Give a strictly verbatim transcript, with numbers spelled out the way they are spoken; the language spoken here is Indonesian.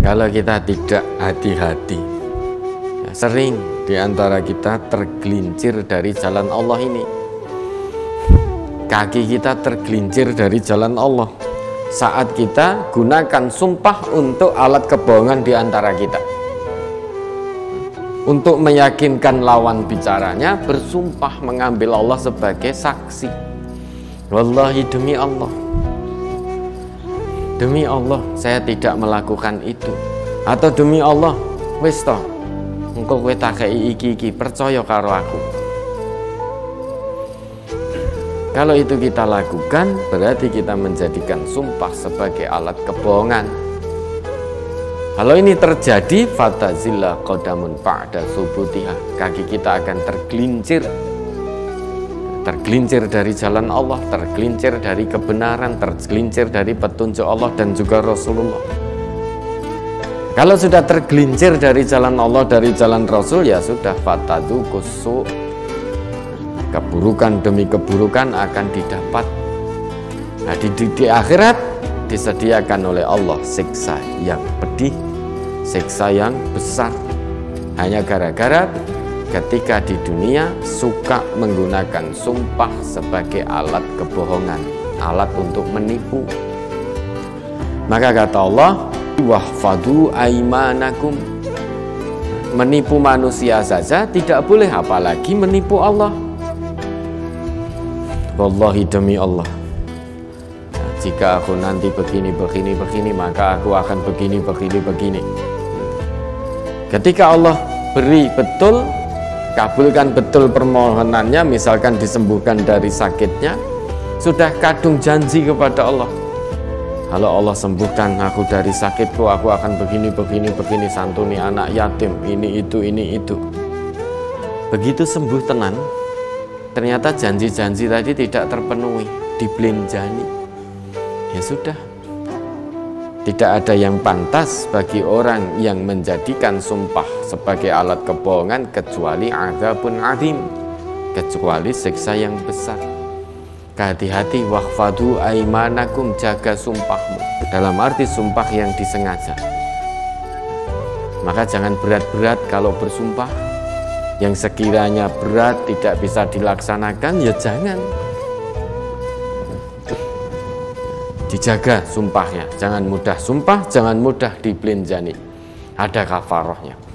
Kalau kita tidak hati-hati, ya, sering diantara kita tergelincir dari jalan Allah ini. Kaki kita tergelincir dari jalan Allah saat kita gunakan sumpah untuk alat kebohongan diantara kita. Untuk meyakinkan lawan bicaranya, bersumpah mengambil Allah sebagai saksi. Wallahi, demi Allah, demi Allah saya tidak melakukan itu. Atau demi Allah, wis toh engko kowe tak kei iki-iki, percaya karo aku. Kalau itu kita lakukan, berarti kita menjadikan sumpah sebagai alat kebohongan. Kalau ini terjadi, fatazilla qadamun ba'da subutiha, kaki kita akan tergelincir. Tergelincir dari jalan Allah, tergelincir dari kebenaran, tergelincir dari petunjuk Allah dan juga Rasulullah. Kalau sudah tergelincir dari jalan Allah, dari jalan Rasul, ya sudah, fatadzuqus, keburukan demi keburukan akan didapat. Nah, di, di, di akhirat disediakan oleh Allah siksa yang pedih, siksa yang besar, hanya gara-gara ketika di dunia suka menggunakan sumpah sebagai alat kebohongan, alat untuk menipu. Maka kata Allah, wahfadu aimanakum, menipu manusia saja tidak boleh, apalagi menipu Allah. Wallahi, demi Allah, jika aku nanti begini, begini, begini, maka aku akan begini, begini, begini. Ketika Allah beri betul, kabulkan betul permohonannya, misalkan disembuhkan dari sakitnya, sudah kadung janji kepada Allah. Kalau Allah sembuhkan aku dari sakitku, aku akan begini, begini, begini, santuni anak yatim, ini, itu, ini, itu. Begitu sembuh tenan, ternyata janji-janji tadi tidak terpenuhi, dibelenjani. Ya sudah, tidak ada yang pantas bagi orang yang menjadikan sumpah sebagai alat kebohongan kecuali adzabun adzim, kecuali siksa yang besar. Hati-hati, wahfadu aimanakum, jaga sumpahmu, dalam arti sumpah yang disengaja. Maka jangan berat-berat kalau bersumpah. Yang sekiranya berat tidak bisa dilaksanakan, ya jangan. Dijaga sumpahnya, jangan mudah sumpah, jangan mudah dibelenjani. Ada kafarohnya.